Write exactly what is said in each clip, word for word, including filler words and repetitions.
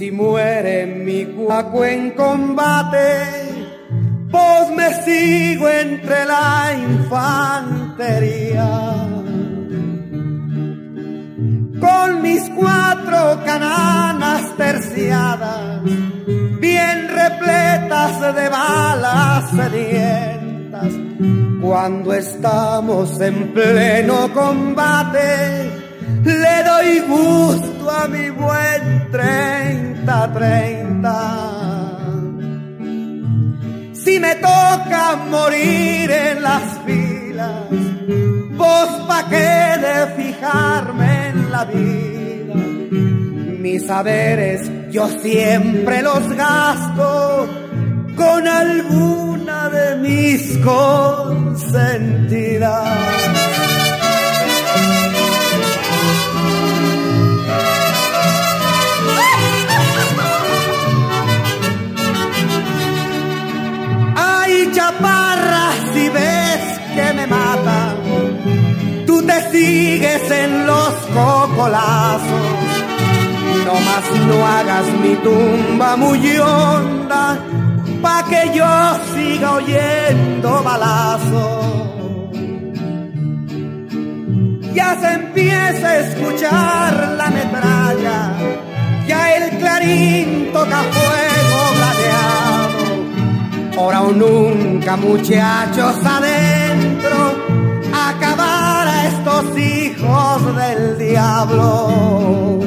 Si muere mi guaco en combate, pues me sigo entre la infantería. Con mis cuatro cananas terciadas, bien repletas de balas sedientas, cuando estamos en pleno combate, le doy gusto a mi buen treinta treinta. Si me toca morir en las filas, pues pa' qué de fijarme en la vida. Mis saberes yo siempre los gasto con alguna de mis consentidas. Ay, chaparra, si ves que me matan, tú te sigues en los cocolazos. No más no hagas mi tumba muy honda, pa' que yo siga oyendo balazos. Ya se empieza a escuchar la metralla, ya el clarín toca fuego plateado. Ahora o nunca, muchachos, adentro, acabar a estos hijos del diablo.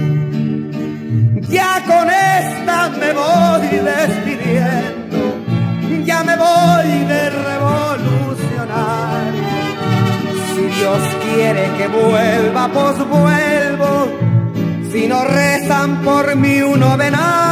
Ya con esta me voy despidiendo, ya me voy de revolucionario. Si Dios quiere que vuelva, pues vuelvo. Si no rezan por mí, uno de nada.